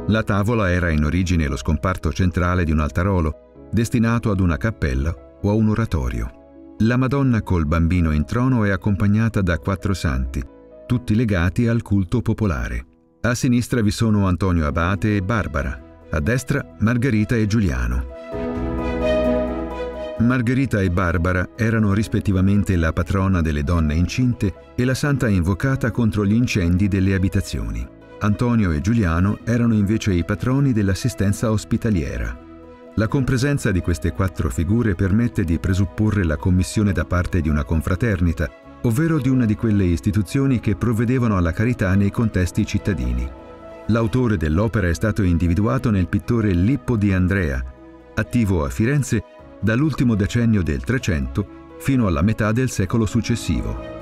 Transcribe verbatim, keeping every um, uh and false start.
La tavola era in origine lo scomparto centrale di un altarolo, destinato ad una cappella o a un oratorio. La Madonna col Bambino in trono è accompagnata da quattro santi, tutti legati al culto popolare. A sinistra vi sono Antonio Abate e Barbara, a destra Margherita e Giuliano. Margherita e Barbara erano rispettivamente la patrona delle donne incinte e la santa invocata contro gli incendi delle abitazioni. Antonio e Giuliano erano invece i patroni dell'assistenza ospitaliera. La compresenza di queste quattro figure permette di presupporre la commissione da parte di una confraternita, ovvero di una di quelle istituzioni che provvedevano alla carità nei contesti cittadini. L'autore dell'opera è stato individuato nel pittore Lippo di Andrea, attivo a Firenze dall'ultimo decennio del Trecento fino alla metà del secolo successivo.